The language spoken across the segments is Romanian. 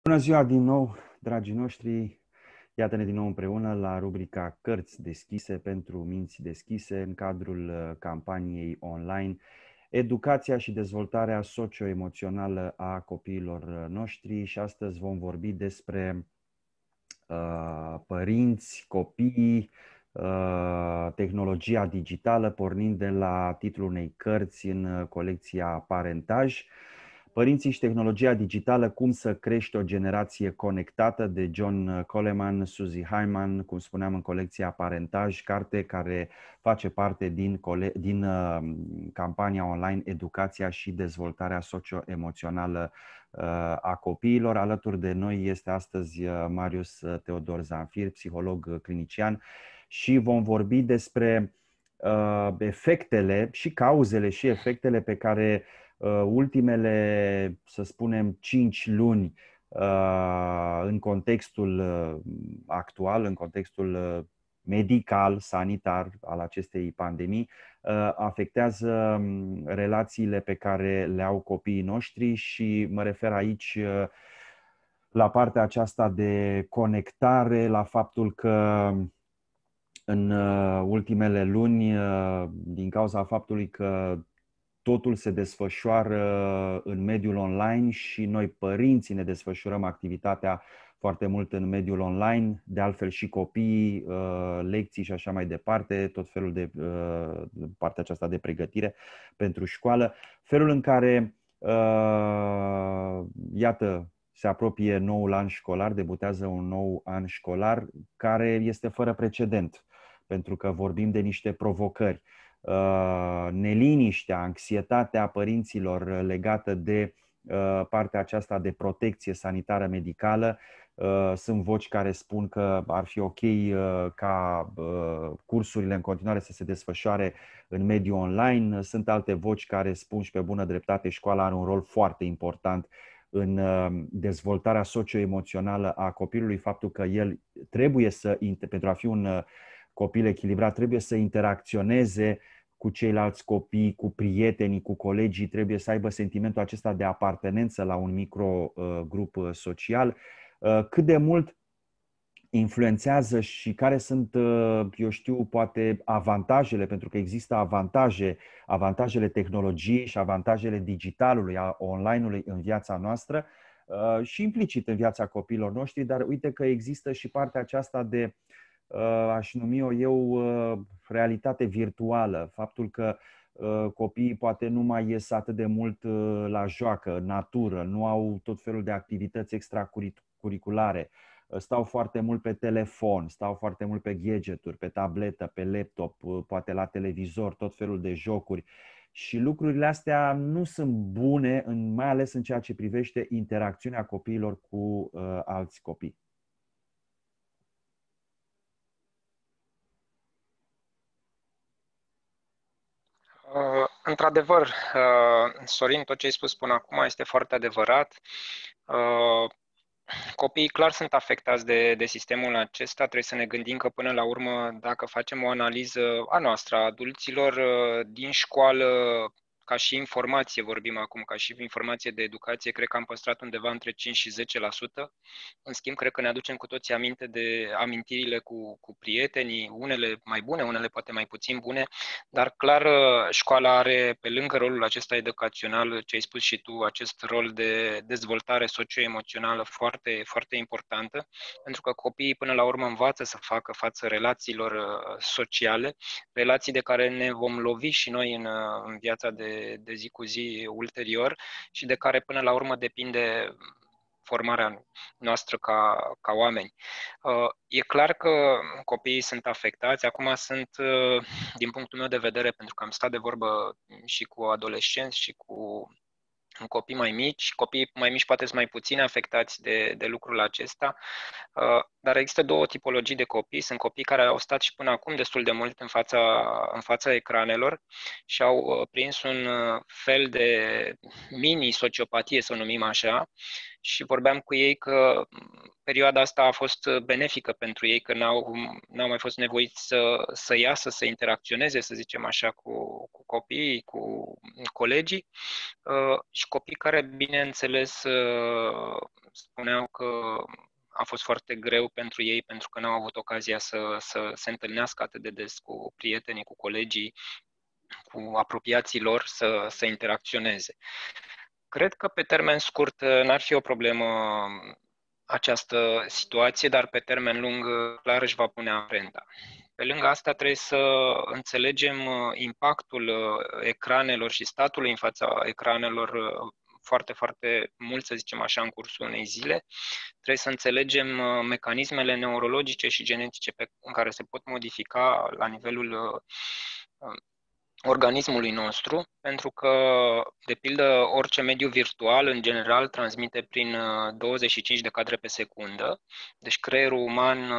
Bună ziua din nou, dragii noștri! Iată-ne din nou împreună la rubrica Cărți deschise pentru minți deschise în cadrul campaniei online Educația și dezvoltarea socio-emoțională a copiilor noștri și astăzi vom vorbi despre părinți, copii, tehnologia digitală, pornind de la titlul unei cărți în colecția Parentaj. Părinții și tehnologia digitală, cum să crești o generație conectată, de John Coleman, Suzy Hyman, cum spuneam, în colecția Parentaj, carte care face parte din campania online Educația și dezvoltarea socio-emoțională a copiilor. Alături de noi este astăzi Marius Teodor Zanfir, psiholog clinician, și vom vorbi despre efectele și cauzele și efectele pe care ultimele, să spunem, 5 luni în contextul actual, în contextul medical, sanitar al acestei pandemii, afectează relațiile pe care le au copiii noștri și mă refer aici la partea aceasta de conectare, la faptul că în ultimele luni, din cauza faptului că totul se desfășoară în mediul online și noi, părinții, ne desfășurăm activitatea foarte mult în mediul online, de altfel și copiii, lecții și așa mai departe, tot felul de partea aceasta de pregătire pentru școală. Felul în care, iată, se apropie noul an școlar, debutează un nou an școlar care este fără precedent, pentru că vorbim de niște provocări. Neliniștea, anxietatea părinților legată de partea aceasta de protecție sanitară medicală. Sunt voci care spun că ar fi ok ca cursurile în continuare să se desfășoare în mediul online. Sunt alte voci care spun, și pe bună dreptate, școala are un rol foarte important în dezvoltarea socio-emoțională a copilului, faptul că el trebuie să, pentru a fi un copil echilibrat, trebuie să interacționeze cu ceilalți copii, cu prietenii, cu colegii, trebuie să aibă sentimentul acesta de apartenență la un microgrup social. Cât de mult influențează și care sunt, eu știu, poate avantajele, pentru că există avantajele tehnologiei și avantajele digitalului, a online-ului în viața noastră și implicit în viața copiilor noștri, dar uite că există și partea aceasta de, aș numi eu, realitate virtuală, faptul că copiii poate nu mai ies atât de mult la joacă, în natură, nu au tot felul de activități extracurriculare, stau foarte mult pe telefon, stau foarte mult pe gadgeturi, pe tabletă, pe laptop, poate la televizor, tot felul de jocuri. Și lucrurile astea nu sunt bune, mai ales în ceea ce privește interacțiunea copiilor cu alți copii. Într-adevăr, Sorin, tot ce ai spus până acum este foarte adevărat. Copiii clar sunt afectați de sistemul acesta. Trebuie să ne gândim că până la urmă, dacă facem o analiză a noastră, a adulților din școală, ca și informație vorbim acum, ca și informație de educație, cred că am păstrat undeva între 5 și 10%. În schimb, cred că ne aducem cu toții aminte de amintirile cu prietenii, unele mai bune, unele poate mai puțin bune, dar clar școala are, pe lângă rolul acesta educațional, ce ai spus și tu, acest rol de dezvoltare socio-emoțională foarte, foarte importantă, pentru că copiii până la urmă învață să facă față relațiilor sociale, relații de care ne vom lovi și noi în viața de zi cu zi ulterior și de care până la urmă depinde formarea noastră ca oameni. E clar că copiii sunt afectați. Acum sunt, din punctul meu de vedere, pentru că am stat de vorbă și cu adolescenți și cu copii mai mici. Copiii mai mici poate sunt mai puțin afectați de lucrul acesta, dar există două tipologii de copii. Sunt copii care au stat și până acum destul de mult în fața ecranelor și au prins un fel de mini-sociopatie, să o numim așa, și vorbeam cu ei că perioada asta a fost benefică pentru ei, că n-au mai fost nevoiți să iasă, să interacționeze, să zicem așa, cu copiii, cu colegii și copii care, bineînțeles, spuneau că a fost foarte greu pentru ei pentru că n-au avut ocazia să se întâlnească atât de des cu prietenii, cu colegii, cu apropiații lor, să interacționeze. Cred că pe termen scurt n-ar fi o problemă această situație, dar pe termen lung clar își va pune amprenta. Pe lângă asta trebuie să înțelegem impactul ecranelor și statului în fața ecranelor foarte, foarte mult, să zicem așa, în cursul unei zile. Trebuie să înțelegem mecanismele neurologice și genetice în care se pot modifica la nivelul organismului nostru, pentru că, de pildă, orice mediu virtual, în general, transmite prin 25 de cadre pe secundă. Deci creierul uman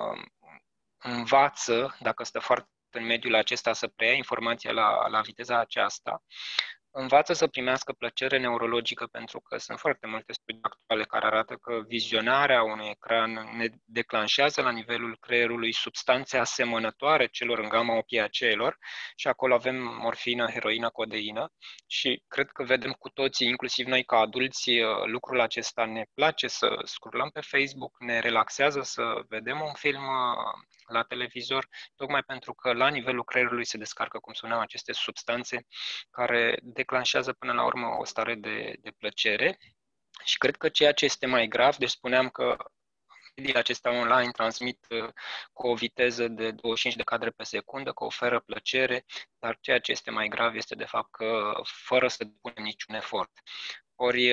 învață, dacă stă foarte în mediul acesta, să preia informația la viteza aceasta, învață să primească plăcere neurologică, pentru că sunt foarte multe studii actuale care arată că vizionarea unui ecran ne declanșează la nivelul creierului substanțe asemănătoare celor în gama opiaceelor și acolo avem morfină, heroină, codeină și cred că vedem cu toții, inclusiv noi ca adulți, lucrul acesta. Ne place să scrollăm pe Facebook, ne relaxează să vedem un film la televizor, tocmai pentru că la nivelul creierului se descarcă, cum spuneam, aceste substanțe care declanșează până la urmă o stare de plăcere. Și cred că ceea ce este mai grav, deci spuneam că mediile acestea online transmit cu o viteză de 25 de cadre pe secundă, că oferă plăcere, dar ceea ce este mai grav este de fapt că fără să depunem niciun efort. Ori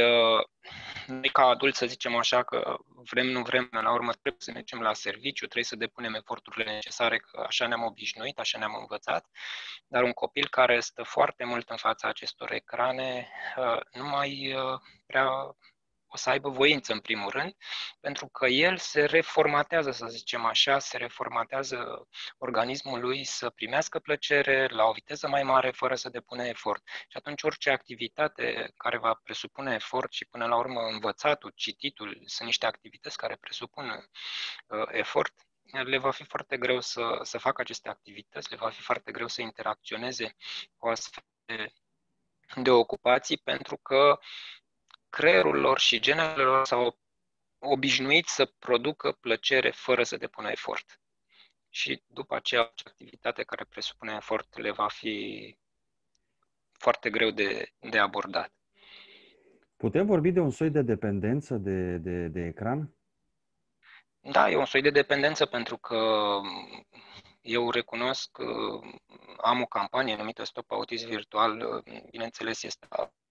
noi ca adulți, să zicem așa, că vrem, nu vrem, la urmă trebuie să mergem la serviciu, trebuie să depunem eforturile necesare, că așa ne-am obișnuit, așa ne-am învățat, dar un copil care stă foarte mult în fața acestor ecrane nu mai prea o să aibă voință în primul rând, pentru că el se reformatează, să zicem așa, se reformatează organismul lui să primească plăcere la o viteză mai mare fără să depună efort. Și atunci orice activitate care va presupune efort și până la urmă învățatul, cititul, sunt niște activități care presupun efort, le va fi foarte greu să facă aceste activități, le va fi foarte greu să interacționeze cu astfel de ocupații, pentru că creierul lor și genele lor s-au obișnuit să producă plăcere fără să depună efort. Și după aceea, activitate care presupune efort le va fi foarte greu de abordat. Putem vorbi de un soi de dependență de ecran? Da, e un soi de dependență pentru că eu recunosc că am o campanie numită Stop Autism Virtual. Bineînțeles, este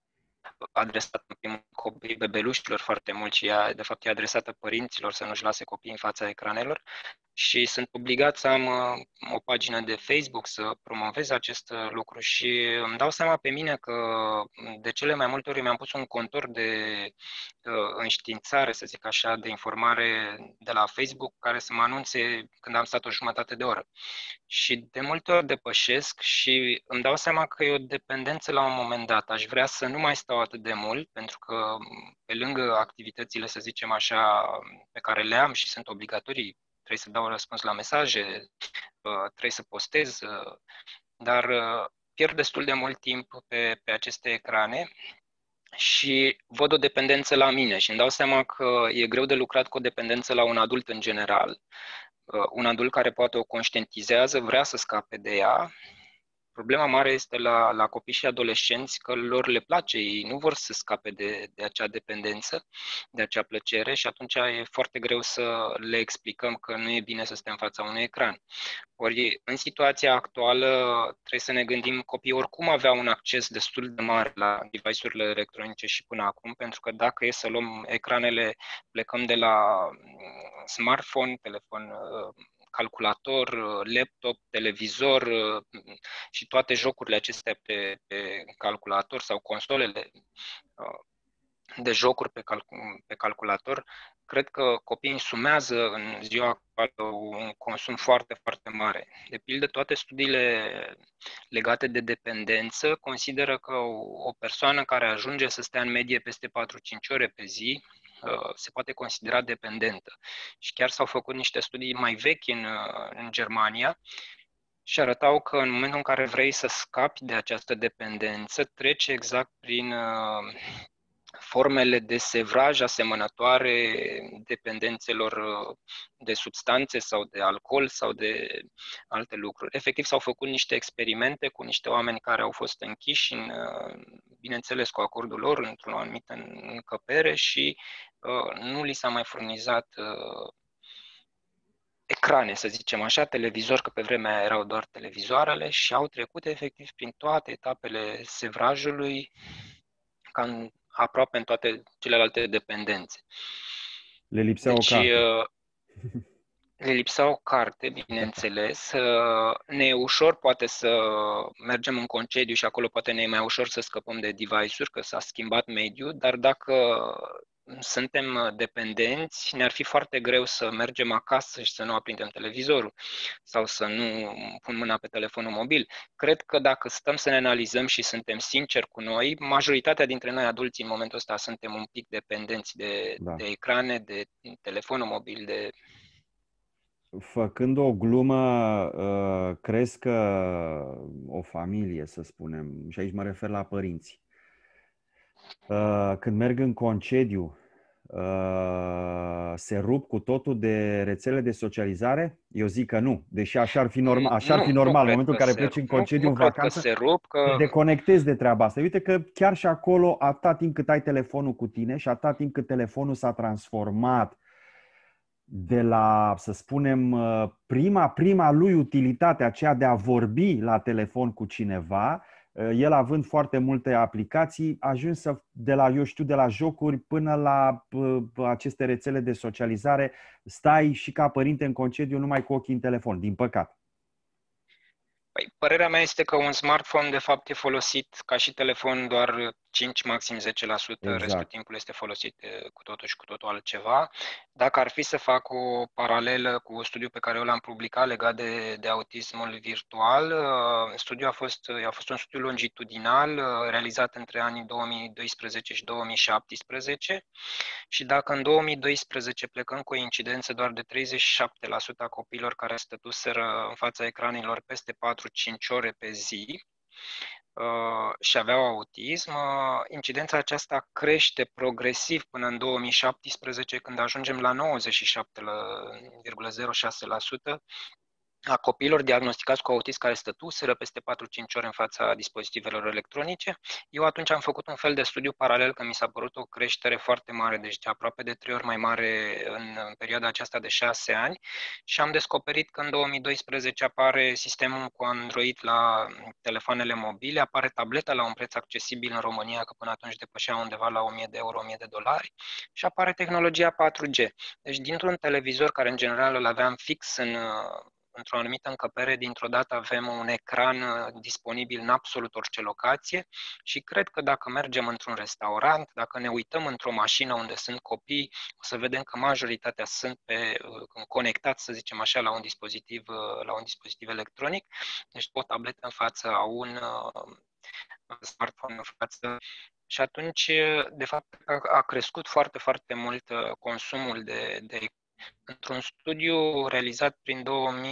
adresată în primul copii bebelușilor foarte mult și ea, de fapt, e adresată părinților să nu-și lase copiii în fața ecranelor și sunt obligat să am o pagină de Facebook să promovez acest lucru și îmi dau seama pe mine că de cele mai multe ori mi-am pus un contor de înștiințare, să zic așa, de informare de la Facebook care să mă anunțe când am stat o jumătate de oră. Și de multe ori depășesc și îmi dau seama că e o dependență la un moment dat. Aș vrea să nu mai stau atât de mult, pentru că pe lângă activitățile, să zicem așa, pe care le am și sunt obligatorii, trebuie să dau răspuns la mesaje, trebuie să postez, dar pierd destul de mult timp pe aceste ecrane și văd o dependență la mine și îmi dau seama că e greu de lucrat cu o dependență la un adult în general. Un adult care poate o conștientizează, vrea să scape de ea. Problema mare este la copii și adolescenți că lor le place, ei nu vor să scape de acea dependență, de acea plăcere și atunci e foarte greu să le explicăm că nu e bine să stea în fața unui ecran. Ori în situația actuală trebuie să ne gândim, copiii oricum aveau un acces destul de mare la device-urile electronice și până acum, pentru că dacă e să luăm ecranele, plecăm de la smartphone, telefon, calculator, laptop, televizor și toate jocurile acestea pe calculator sau consolele de jocuri pe calculator, cred că copiii însumează în ziua actuală un consum foarte, foarte mare. De pildă, toate studiile legate de dependență consideră că o persoană care ajunge să stea în medie peste 4-5 ore pe zi se poate considera dependentă. Și chiar s-au făcut niște studii mai vechi în Germania și arătau că în momentul în care vrei să scapi de această dependență, treci exact prin formele de sevraj asemănătoare dependențelor de substanțe sau de alcool sau de alte lucruri. Efectiv, s-au făcut niște experimente cu niște oameni care au fost închiși, bineînțeles cu acordul lor, într-o anumită încăpere și nu li s-a mai furnizat ecrane, să zicem așa, televizor, că pe vremea aia erau doar televizoarele și au trecut efectiv prin toate etapele sevrajului, ca aproape în toate celelalte dependențe. Le lipsea o carte. Le lipsa o carte, bineînțeles. Ne e ușor poate să mergem în concediu și acolo poate ne e mai ușor să scăpăm de device-uri, că s-a schimbat mediul, dar dacă suntem dependenți, ne-ar fi foarte greu să mergem acasă și să nu aprindem televizorul sau să nu pun mâna pe telefonul mobil. Cred că dacă stăm să ne analizăm și suntem sinceri cu noi, majoritatea dintre noi adulți în momentul ăsta suntem un pic dependenți de ecrane, de telefonul mobil, de... Făcând o glumă, crezi că o familie, să spunem, și aici mă refer la părinți, când merg în concediu, se rup cu totul de rețele de socializare? Eu zic că nu, deși așa ar fi normal. Așa ar fi normal. În momentul în care pleci în concediu, în vacanță, te deconectezi de treaba asta. Uite că chiar și acolo, atâta timp cât ai telefonul cu tine și atâta timp cât telefonul s-a transformat de la, să spunem, prima lui utilitate, aceea de a vorbi la telefon cu cineva, el având foarte multe aplicații, ajuns de la jocuri până la aceste rețele de socializare, stai și ca părinte în concediu numai cu ochii în telefon, din păcate. Păi, părerea mea este că un smartphone de fapt e folosit ca și telefon doar 5, maxim 10%, exact. Restul timpului este folosit cu totul și cu totul altceva. Dacă ar fi să fac o paralelă cu studiul pe care eu l-am publicat legat de autismul virtual, studiul a fost un studiu longitudinal realizat între anii 2012 și 2017 și dacă în 2012 plecăm cu o incidență doar de 37% a copiilor care stătuseră în fața ecranelor peste 4-5 ore pe zi, și aveau autism, incidența aceasta crește progresiv până în 2017, când ajungem la 97,06% a copiilor diagnosticați cu autism care stătuseră peste 4-5 ore în fața dispozitivelor electronice. Eu atunci am făcut un fel de studiu paralel, că mi s-a părut o creștere foarte mare, deci de aproape de 3 ori mai mare în perioada aceasta de 6 ani și am descoperit că în 2012 apare sistemul cu Android la telefoanele mobile, apare tableta la un preț accesibil în România, că până atunci depășea undeva la 1000 de euro, 1000 de dolari și apare tehnologia 4G. Deci dintr-un televizor care în general îl aveam fix într-o anumită încăpere, dintr-o dată avem un ecran disponibil în absolut orice locație și cred că dacă mergem într-un restaurant, dacă ne uităm într-o mașină unde sunt copii, o să vedem că majoritatea sunt conectați, să zicem așa, la un dispozitiv electronic, deci o tabletă în față, un smartphone în față. Și atunci, de fapt, a crescut foarte, foarte mult consumul de într-un studiu realizat prin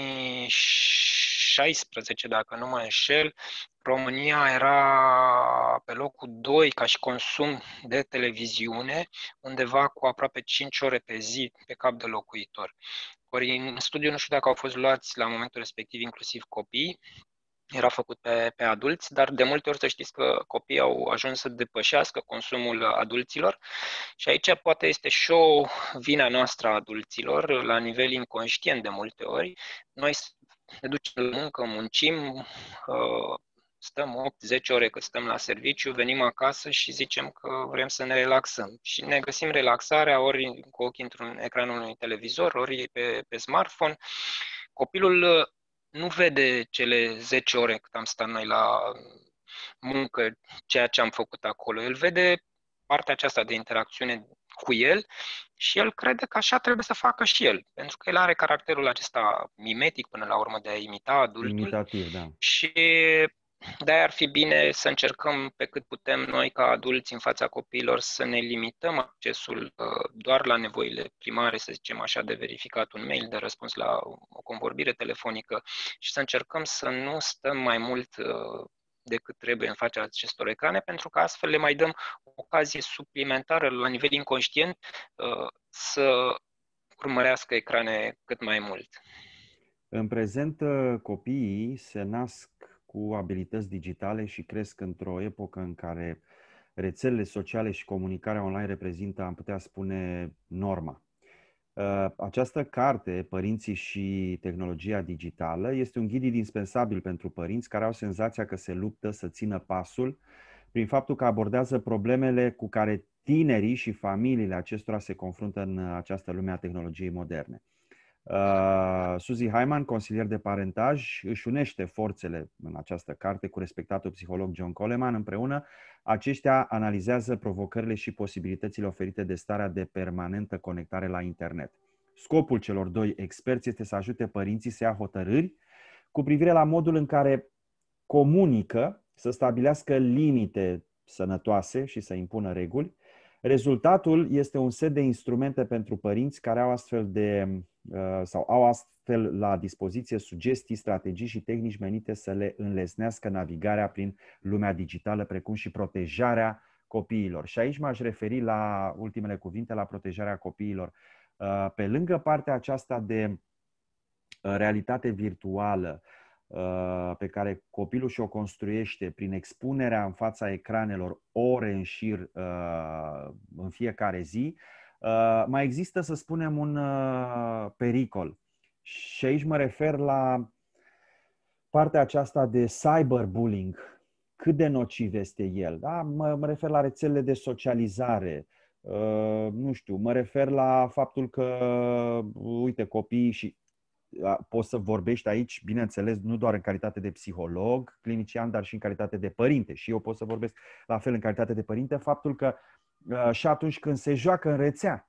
2016, dacă nu mă înșel, România era pe locul 2 ca și consum de televiziune, undeva cu aproape 5 ore pe zi pe cap de locuitor. Ori în studiu nu știu dacă au fost luați la momentul respectiv inclusiv copii, era făcut pe adulți, dar de multe ori să știți că copiii au ajuns să depășească consumul adulților și aici poate este și o vina noastră a adulților, la nivel inconștient de multe ori. Noi ne ducem la muncă, muncim, stăm 8-10 ore cât stăm la serviciu, venim acasă și zicem că vrem să ne relaxăm. Și ne găsim relaxarea ori cu ochii într-un ecranul unui televizor, ori pe smartphone. Copilul nu vede cele 10 ore cât am stat noi la muncă, ceea ce am făcut acolo. El vede partea aceasta de interacțiune cu el și el crede că așa trebuie să facă și el, pentru că el are caracterul acesta mimetic până la urmă de a imita adultul. Imitativ, da. Și De-aia ar fi bine să încercăm pe cât putem noi ca adulți în fața copiilor să ne limităm accesul doar la nevoile primare, să zicem așa, de verificat un mail, de răspuns la o convorbire telefonică și să încercăm să nu stăm mai mult decât trebuie în fața acestor ecrane, pentru că astfel le mai dăm o ocazie suplimentară la nivel inconștient să urmărească ecrane cât mai mult. În prezent, copiii se nasc cu abilități digitale și cresc într-o epocă în care rețelele sociale și comunicarea online reprezintă, am putea spune, norma. Această carte, Părinții și tehnologia digitală, este un ghid indispensabil pentru părinți care au senzația că se luptă să țină pasul prin faptul că abordează problemele cu care tinerii și familiile acestora se confruntă în această lume a tehnologiei moderne. Suzy Hyman, consilier de parentaj, își unește forțele în această carte cu respectatul psiholog John Coleman. Împreună, aceștia analizează provocările și posibilitățile oferite de starea de permanentă conectare la internet. Scopul celor doi experți este să ajute părinții să ia hotărâri cu privire la modul în care comunică, să stabilească limite sănătoase și să impună reguli. Rezultatul este un set de instrumente pentru părinți care au astfel la dispoziție sugestii, strategii și tehnici menite să le înlesnească navigarea prin lumea digitală, precum și protejarea copiilor. Și aici m-aș referi la ultimele cuvinte, la protejarea copiilor. Pe lângă partea aceasta de realitate virtuală pe care copilul și-o construiește prin expunerea în fața ecranelor ore în șir în fiecare zi, mai există, să spunem, un pericol. Și aici mă refer la partea aceasta de cyberbullying. Cât de nociv este el? Da? Mă refer la rețelele de socializare. Nu știu, mă refer la faptul că, uite, copiii și poți să vorbești aici, bineînțeles, nu doar în calitate de psiholog clinician, dar și în calitate de părinte. Și eu pot să vorbesc la fel în calitate de părinte, faptul că și atunci când se joacă în rețea,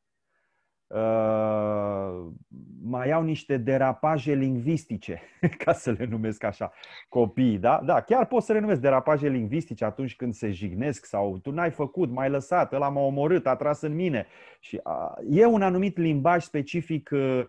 mai au niște derapaje lingvistice, ca să le numesc așa, copiii, da? Da, chiar pot să le numesc derapaje lingvistice atunci când se jignesc sau tu n-ai făcut, m-ai lăsat, ăla m-a omorât, a tras în mine. Și e un anumit limbaj specific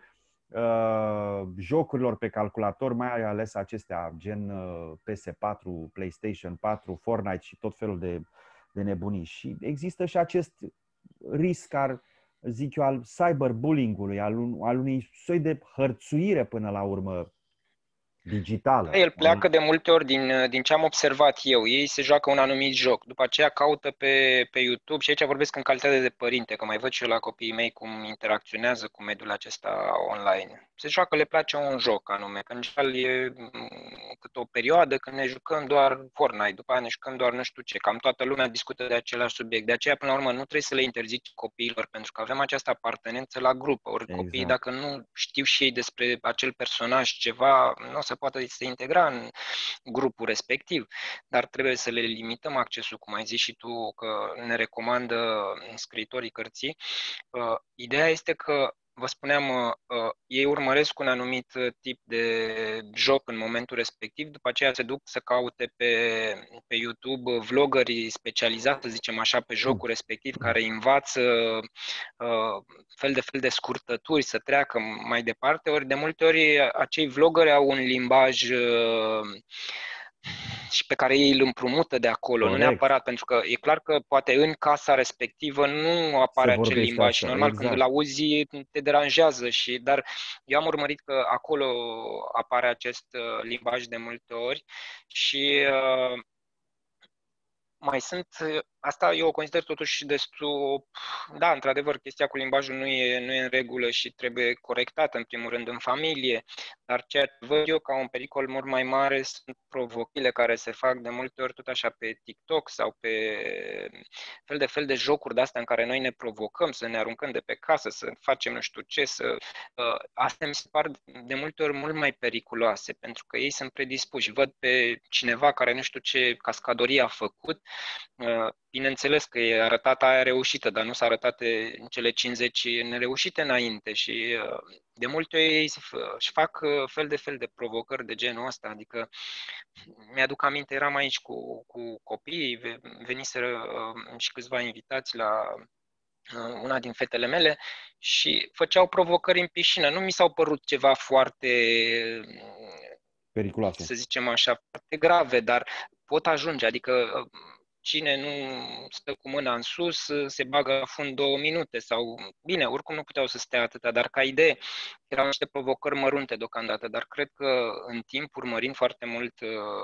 jocurilor pe calculator, mai ales acestea gen PS4, PlayStation 4, Fortnite și tot felul de nebunii. Și există și acest risc, zic eu, al cyberbullying-ului, al unui soi de hărțuire până la urmă digitală. El pleacă de multe ori din ce am observat eu. Ei se joacă un anumit joc, după aceea caută pe YouTube și aici vorbesc în calitate de părinte, că mai văd și eu la copiii mei cum interacționează cu mediul acesta online. Se joacă, le place un joc anume, că în general e cât o perioadă când ne jucăm doar Fortnite, după aia ne jucăm doar nu știu ce, cam toată lumea discută de același subiect. De aceea, până la urmă, nu trebuie să le interzici copiilor, pentru că avem această apartenență la grup. Ori exact. Copiii, dacă nu știu și ei despre acel personaj ceva, nu o să poată se integra în grupul respectiv, dar trebuie să le limităm accesul, cum ai zis și tu, că ne recomandă scriitorii cărții. Ideea este că vă spuneam, ei urmăresc un anumit tip de joc în momentul respectiv, după aceea se duc să caute pe YouTube vlogării specializați, să zicem așa, pe jocul respectiv, care învață fel de scurtături să treacă mai departe, ori de multe ori acei vloggeri au un limbaj și pe care ei îl împrumută de acolo, corect. Nu neapărat, pentru că e clar că poate în casa respectivă nu apare acel limbaj așa, și normal exact. Când îl auzi te deranjează, dar eu am urmărit că acolo apare acest limbaj de multe ori și mai sunt, asta eu o consider totuși destul, da, într-adevăr, chestia cu limbajul nu e în regulă și trebuie corectată, în primul rând, în familie, dar ceea ce văd eu ca un pericol mult mai mare sunt provocările care se fac de multe ori tot așa pe TikTok sau pe fel de jocuri de-astea în care noi ne provocăm să ne aruncăm de pe casă, să facem nu știu ce, astea mi se par de multe ori mult mai periculoase, pentru că ei sunt predispuși. Văd pe cineva care nu știu ce cascadorie a făcut, bineînțeles că e arătată aia reușită, dar nu s-a arătat în cele 50 nereușite înainte și de multe ori ei își fac fel de fel de provocări de genul ăsta, adică mi-aduc aminte, eram aici cu copiii, veniseră și câțiva invitați la una din fetele mele și făceau provocări în piscină. Nu mi s-au părut ceva foarte, Periculoase. să zicem așa, foarte grave, dar pot ajunge, adică cine nu stă cu mâna în sus se bagă la fund 2 minute sau, bine, oricum nu puteau să stea atâta, dar ca idee erau niște provocări mărunte deocamdată, dar cred că în timp, urmărind foarte mult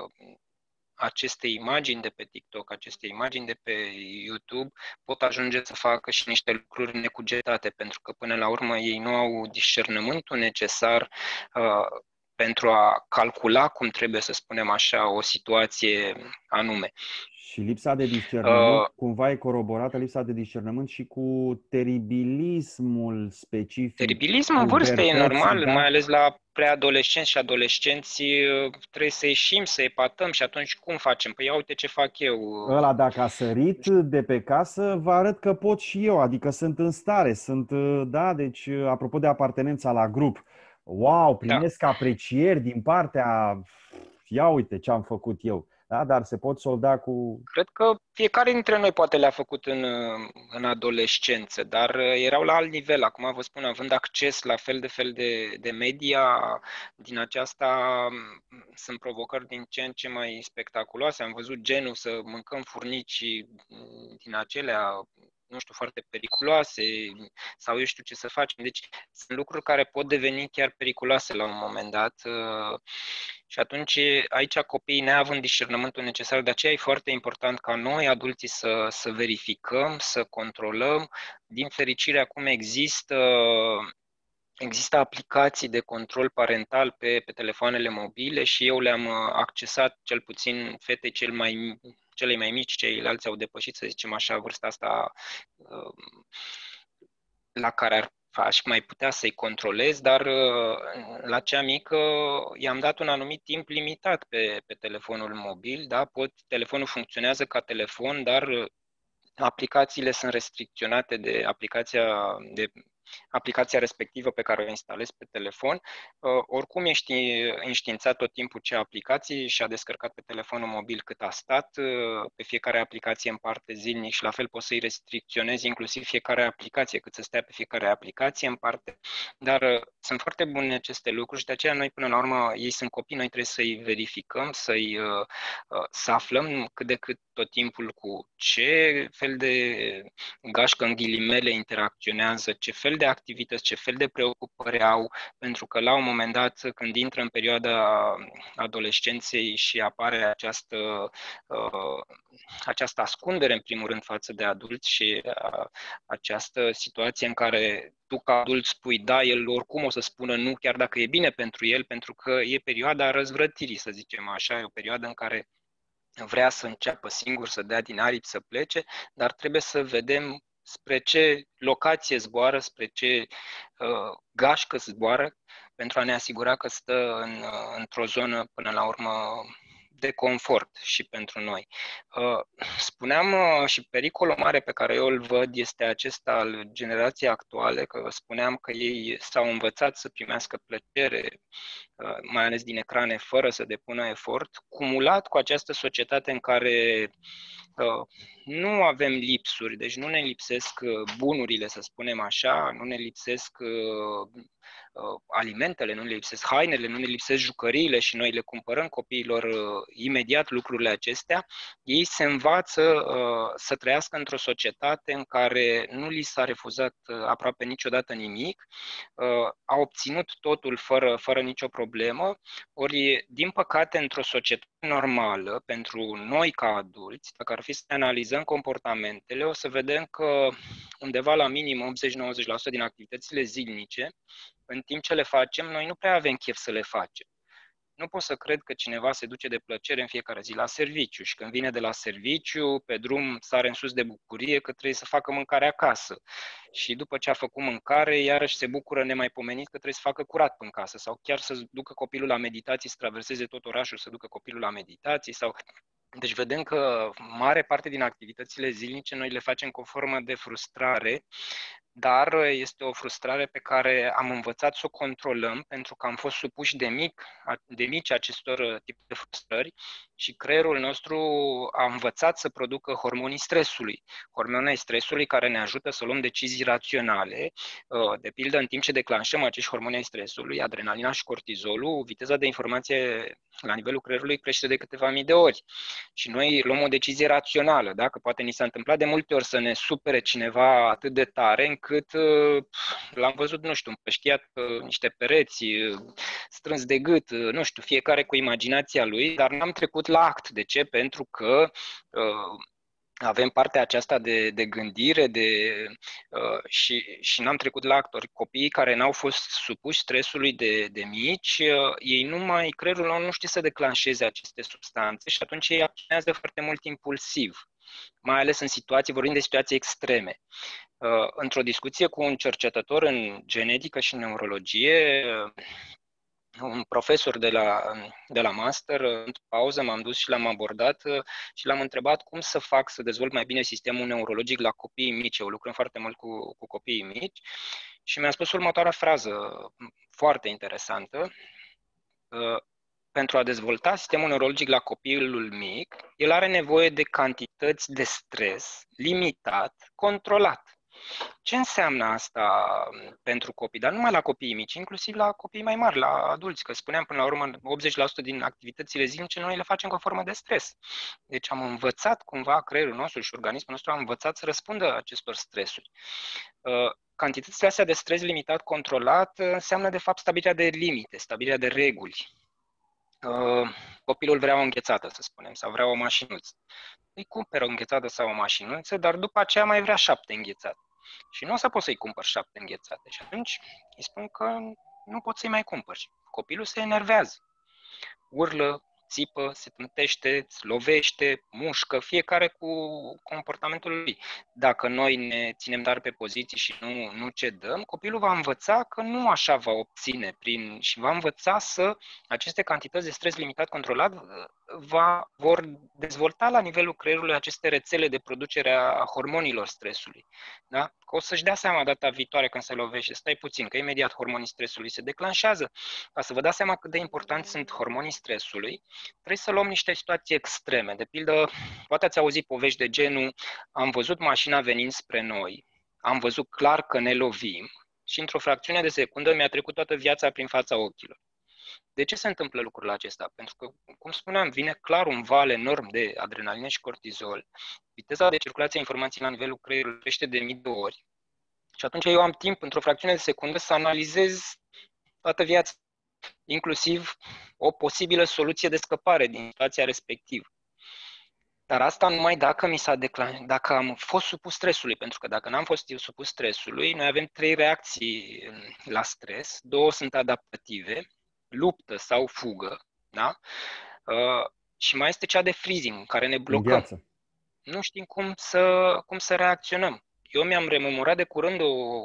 aceste imagini de pe TikTok, aceste imagini de pe YouTube, pot ajunge să facă și niște lucruri necugetate, pentru că până la urmă ei nu au discernământul necesar pentru a calcula, cum trebuie să spunem așa, o situație anume. Și lipsa de discernământ, cumva e coroborată lipsa de discernământ și cu teribilismul specific, Teribilism în vârstă e pubertății, normal, mai da? ales la preadolescenți și adolescenți, trebuie să ieșim, să epatăm și atunci cum facem? Păi ia uite ce fac eu. Ăla dacă a sărit de pe casă, vă arăt că pot și eu, adică sunt în stare, sunt, da, deci apropo de apartenența la grup, wow, Da, primesc aprecieri din partea, ia uite ce am făcut eu, da, dar se pot solda cu, cred că fiecare dintre noi poate le-a făcut în adolescență, dar erau la alt nivel. Acum vă spun, având acces la fel de media, din aceasta sunt provocări din ce în ce mai spectaculoase. Am văzut genul să mâncăm furnici din acelea, nu știu, foarte periculoase sau eu știu ce să facem. Deci sunt lucruri care pot deveni chiar periculoase la un moment dat. Și atunci aici copiii neavând discernământul necesar, de aceea e foarte important ca noi, adulții, să verificăm, să controlăm. Din fericire, acum există aplicații de control parental pe telefoanele mobile și eu le-am accesat, cel puțin fetei celei mai mici, ceilalți au depășit, să zicem așa, vârsta asta la care aș mai putea să-i controlez, dar la cea mică i-am dat un anumit timp limitat pe telefonul mobil, da? Telefonul funcționează ca telefon, dar aplicațiile sunt restricționate de aplicația respectivă pe care o instalezi pe telefon. Oricum ești înștiințat tot timpul ce aplicații și-a descărcat pe telefonul mobil cât a stat, pe fiecare aplicație în parte zilnic și la fel poți să-i restricționezi inclusiv fiecare aplicație, cât să stea pe fiecare aplicație în parte, dar sunt foarte bune aceste lucruri și de aceea noi până la urmă, ei sunt copii, noi trebuie să-i verificăm, să aflăm cât de cât tot timpul cu ce fel de gașcă în ghilimele interacționează, ce fel de activități, ce fel de preocupări au, pentru că la un moment dat, când intră în perioada adolescenței și apare această ascundere, în primul rând, față de adulți și această situație în care tu ca adult spui da, el oricum o să spună nu, chiar dacă e bine pentru el, pentru că e perioada răzvrătirii, să zicem așa, e o perioadă în care vrea să înceapă singur, să dea din aripi, să plece, dar trebuie să vedem spre ce locație zboară, spre ce gașcă zboară, pentru a ne asigura că stă într-o zonă, până la urmă, de confort și pentru noi. Spuneam și pericolul mare pe care eu îl văd este acesta al generației actuale, că spuneam că ei s-au învățat să primească plăcere, mai ales din ecrane, fără să depună efort, cumulat cu această societate în care nu avem lipsuri, deci nu ne lipsesc bunurile, să spunem așa, nu ne lipsesc alimentele, nu ne lipsesc hainele, nu ne lipsesc jucăriile și noi le cumpărăm copiilor imediat lucrurile acestea, ei se învață să trăiască într-o societate în care nu li s-a refuzat aproape niciodată nimic, au obținut totul fără nicio problemă, ori, din păcate, într-o societate normală, pentru noi ca adulți, dacă ar fi să analizăm comportamentele, o să vedem că undeva la minim 80-90% din activitățile zilnice, în timp ce le facem, noi nu prea avem chef să le facem. Nu pot să cred că cineva se duce de plăcere în fiecare zi la serviciu și când vine de la serviciu, pe drum sare în sus de bucurie că trebuie să facă mâncare acasă. Și după ce a făcut mâncare, iarăși se bucură nemaipomenit că trebuie să facă curat în casă sau chiar să ducă copilul la meditații, să traverseze tot orașul, să ducă copilul la meditații sau Deci vedem că mare parte din activitățile zilnice noi le facem cu o formă de frustrare, dar este o frustrare pe care am învățat să o controlăm pentru că am fost supuși de mici acestor tip de frustrări și creierul nostru a învățat să producă hormonii stresului. Hormonii stresului care ne ajută să luăm decizii raționale. De pildă, în timp ce declanșăm acești hormoni ai stresului, adrenalina și cortizolul, viteza de informație la nivelul creierului crește de câteva mii de ori. Și noi luăm o decizie rațională, da? Că poate ni s-a întâmplat de multe ori să ne supere cineva atât de tare încât l-am văzut, nu știu, împrăștiat niște pereți, strâns de gât, nu știu, fiecare cu imaginația lui, dar n-am trecut la act. De ce? Pentru că avem partea aceasta de gândire și n-am trecut la actori. Copiii care n-au fost supuși stresului de mici, ei creierul lor nu știe să declanșeze aceste substanțe și atunci ei acționează foarte mult impulsiv, mai ales în situații, vorbim de situații extreme. Într-o discuție cu un cercetător în genetică și neurologie, un profesor de la master, într-o pauză m-am dus și l-am abordat și l-am întrebat cum să fac să dezvolt mai bine sistemul neurologic la copiii mici. Eu lucrăm foarte mult cu copiii mici și mi-a spus următoarea frază foarte interesantă. Pentru a dezvolta sistemul neurologic la copilul mic, el are nevoie de cantități de stres limitat, controlat. Ce înseamnă asta pentru copii? Dar nu numai la copiii mici, inclusiv la copiii mai mari, la adulți, că spuneam până la urmă 80% din activitățile zilnice noi le facem cu o formă de stres. Deci am învățat cumva creierul nostru și organismul nostru a învățat să răspundă acestor stresuri. Cantitățile astea de stres limitat, controlat, înseamnă de fapt stabilirea de limite, stabilirea de reguli. Copilul vrea o înghețată, să spunem, sau vrea o mașinuță. Îi cumpără o înghețată sau o mașinuță, dar după aceea mai vrea 7 înghețate. Și nu o să poți să-i cumpări 7 înghețate. Și atunci îi spun că nu poți să-i mai cumpări. Copilul se enervează, urlă, țipă, se tântește, îți lovește, mușcă, fiecare cu comportamentul lui. Dacă noi ne ținem dar pe poziții și nu cedăm, copilul va învăța că nu așa va obține și va învăța să aceste cantități de stres limitat controlat vor dezvolta la nivelul creierului aceste rețele de producere a hormonilor stresului. Da? Că o să-și dea seama data viitoare când se lovește, stai puțin, că imediat hormonii stresului se declanșează. Ca să vă dați seama cât de importanți sunt hormonii stresului, trebuie să luăm niște situații extreme. De pildă, poate ați auzit povești de genul, am văzut mașina venind spre noi, am văzut clar că ne lovim și într-o fracțiune de secundă mi-a trecut toată viața prin fața ochilor. De ce se întâmplă lucrul acesta? Pentru că, cum spuneam, vine clar un val enorm de adrenalină și cortizol, viteza de circulație a informației la nivelul creierului crește de mii de ori și atunci eu am timp, într-o fracțiune de secundă, să analizez toată viața, inclusiv o posibilă soluție de scăpare din situația respectivă. Dar asta numai dacă am fost supus stresului, pentru că dacă n-am fost supus stresului, noi avem 3 reacții la stres, 2 sunt adaptative, luptă sau fugă, da? Și mai este cea de freezing, în care ne blocăm. Îngheață. Nu știm cum să reacționăm. Eu mi-am rememorat de curând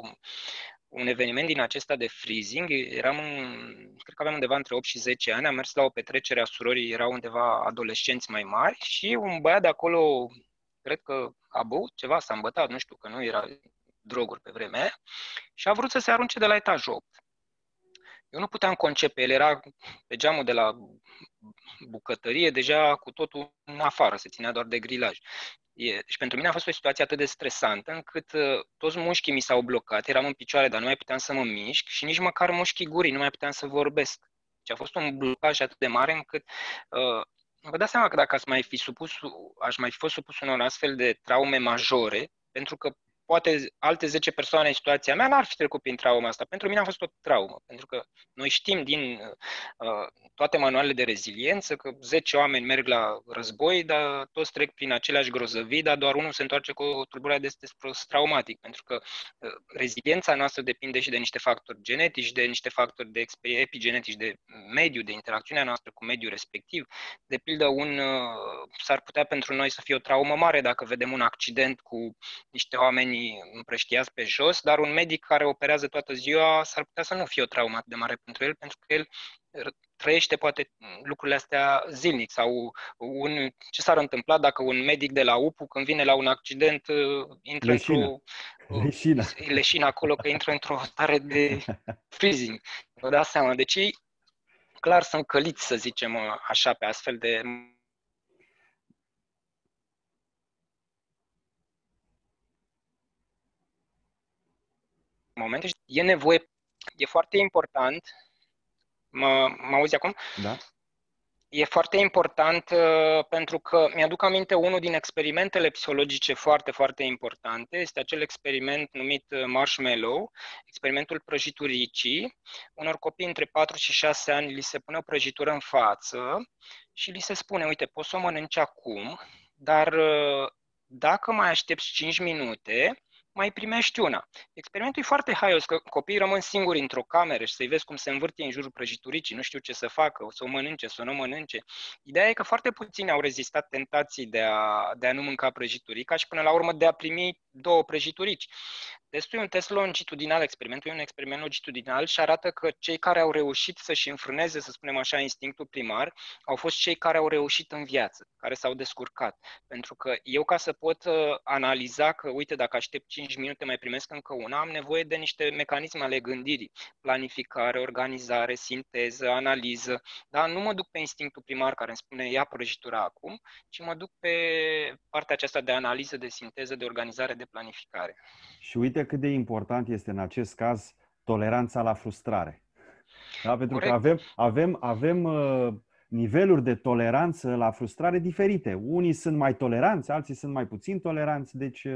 un eveniment din acesta de freezing. Cred că aveam undeva între 8 și 10 ani, am mers la o petrecere a surorii, erau undeva adolescenți mai mari și un băiat de acolo, cred că a băut ceva, s-a îmbătat, nu știu, că nu era droguri pe vremea aia, și a vrut să se arunce de la etajul 8. Eu nu puteam concepe, el era pe geamul de la bucătărie, deja cu totul în afară, se ținea doar de grilaj. Deci pentru mine a fost o situație atât de stresantă încât toți mușchii mi s-au blocat, eram în picioare, dar nu mai puteam să mă mișc și nici măcar mușchii gurii nu mai puteam să vorbesc. Deci a fost un blocaj atât de mare încât vă dați seama că dacă aș mai fi fost supus unor astfel de traume majore, pentru că poate alte 10 persoane în situația mea n-ar fi trecut prin trauma asta. Pentru mine a fost o traumă, pentru că noi știm din toate manualele de reziliență că 10 oameni merg la război, dar toți trec prin aceleași grozăvii, dar doar unul se întoarce cu o tulburare de stres post-traumatic, pentru că reziliența noastră depinde și de niște factori genetici, de niște factori de epigenetici, de mediu, de interacțiunea noastră cu mediul respectiv. De pildă, s-ar putea pentru noi să fie o traumă mare dacă vedem un accident cu niște oameni împrăștiați pe jos, dar un medic care operează toată ziua s-ar putea să nu fie o traumă atât de mare pentru el, pentru că el trăiește poate lucrurile astea zilnic sau ce s-ar întâmpla dacă un medic de la UPU, când vine la un accident, intră Leșină. într-o Leșină. leșină acolo, că intră într-o stare de freezing. Vă dați seama. Deci ei clar sunt căliți, să zicem așa, pe astfel de momente. E nevoie, e foarte important. Mă auzi acum? Da? E foarte important pentru că mi-aduc aminte unul din experimentele psihologice foarte, foarte importante. Este acel experiment numit Marshmallow, experimentul prăjituricii. Unor copii între 4 și 6 ani li se pune o prăjitură în față și li se spune, uite, poți să o mănânci acum, dar dacă mai aștepți 5 minute, mai primești una. Experimentul e foarte haios, că copiii rămân singuri într-o cameră și să-i vezi cum se învârte în jurul prăjituricii, nu știu ce să facă, o să o mănânce, să o nu mănânce. Ideea e că foarte puțini au rezistat tentații de a nu mânca prăjiturica și până la urmă de a primi 2 prăjiturici. Testul e un test longitudinal, experimentul e un experiment longitudinal și arată că cei care au reușit să-și înfrâneze, să spunem așa, instinctul primar, au fost cei care au reușit în viață, care s-au descurcat. Pentru că eu, ca să pot analiza că, uite, dacă aștept 5 minute, mai primesc încă una, am nevoie de niște mecanisme ale gândirii, planificare, organizare, sinteză, analiză, dar nu mă duc pe instinctul primar care îmi spune ia prăjitura acum, ci mă duc pe partea aceasta de analiză, de sinteză, de organizare, de planificare. Și uite cât de important este în acest caz toleranța la frustrare. Da? Pentru că Corect. avem niveluri de toleranță la frustrare diferite. Unii sunt mai toleranți, alții sunt mai puțin toleranți. Deci,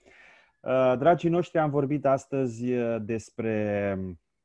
dragii noștri, am vorbit astăzi despre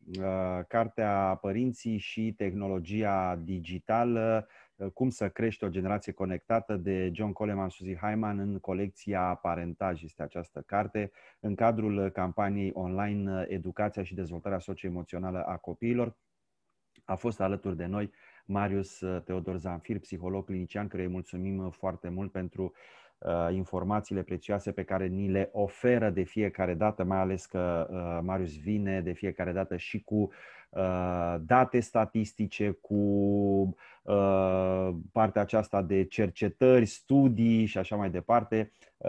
cartea Părinții și tehnologia digitală, cum să crești o generație conectată, de John Coleman, Suzy Hyman, în colecția Parentaj. Este această carte în cadrul campaniei online Educația și dezvoltarea socioemoțională a copiilor. A fost alături de noi Marius Teodor Zanfir, psiholog clinician, căruia îi mulțumim foarte mult pentru informațiile prețioase pe care ni le oferă de fiecare dată, mai ales că Marius vine de fiecare dată și cu date statistice, cu partea aceasta de cercetări, studii și așa mai departe.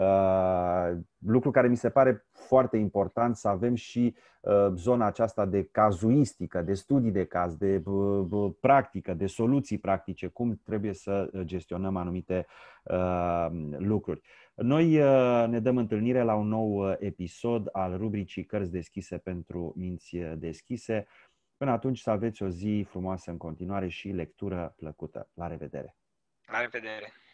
Lucru care mi se pare foarte important, să avem și zona aceasta de cazuistică, de studii de caz, de practică, de soluții practice, cum trebuie să gestionăm anumite lucruri. Noi ne dăm întâlnire la un nou episod al rubricii Cărți deschise pentru minți deschise. Până atunci, să aveți o zi frumoasă în continuare și lectură plăcută. La revedere! La revedere!